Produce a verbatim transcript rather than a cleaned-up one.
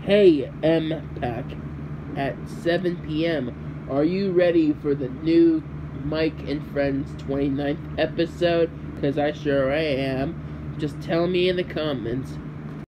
Hey, M-Pack, at seven p m, are you ready for the new Mike and Friends twenty-ninth episode? Because I sure I am. Just tell me in the comments.